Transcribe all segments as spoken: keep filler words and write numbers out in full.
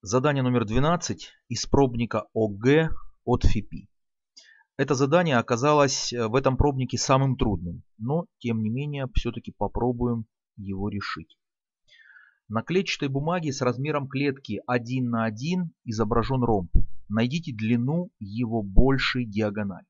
Задание номер двенадцать из пробника ОГЭ от ФИПИ. Это задание оказалось в этом пробнике самым трудным, но тем не менее все-таки попробуем его решить. На клетчатой бумаге с размером клетки один на один изображен ромб. Найдите длину его большей диагонали.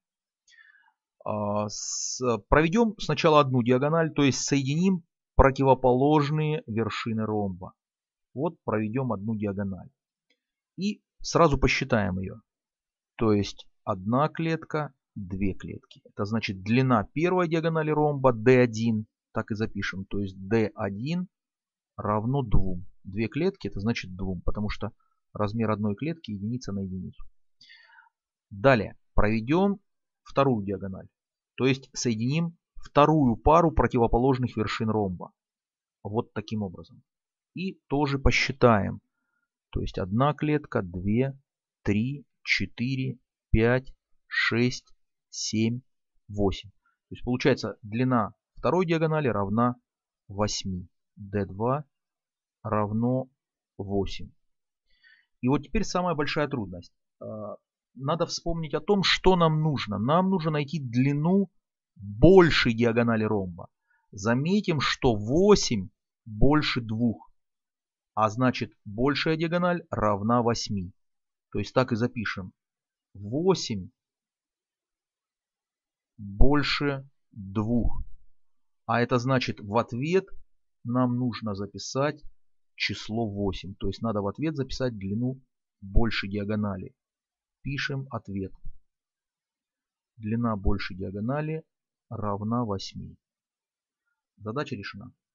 Проведем сначала одну диагональ, то есть соединим противоположные вершины ромба. Вот проведем одну диагональ. И сразу посчитаем ее. То есть одна клетка, две клетки. Это значит длина первой диагонали ромба дэ один. Так и запишем. То есть дэ один равно двум. Две клетки это значит два, потому что размер одной клетки единица на единицу. Далее проведем вторую диагональ. То есть соединим вторую пару противоположных вершин ромба. Вот таким образом. И тоже посчитаем. То есть одна клетка, две, три, четыре, пять, шесть, семь, восемь. То есть получается длина второй диагонали равна восьми. дэ два равно восемь. И вот теперь самая большая трудность. Надо вспомнить о том, что нам нужно. Нам нужно найти длину большей диагонали ромба. Заметим, что восемь больше двух. А значит, большая диагональ равна восьми. То есть так и запишем. восемь больше двух. А это значит, в ответ нам нужно записать число восемь. То есть надо в ответ записать длину большей диагонали. Пишем ответ. Длина большей диагонали равна восьми. Задача решена.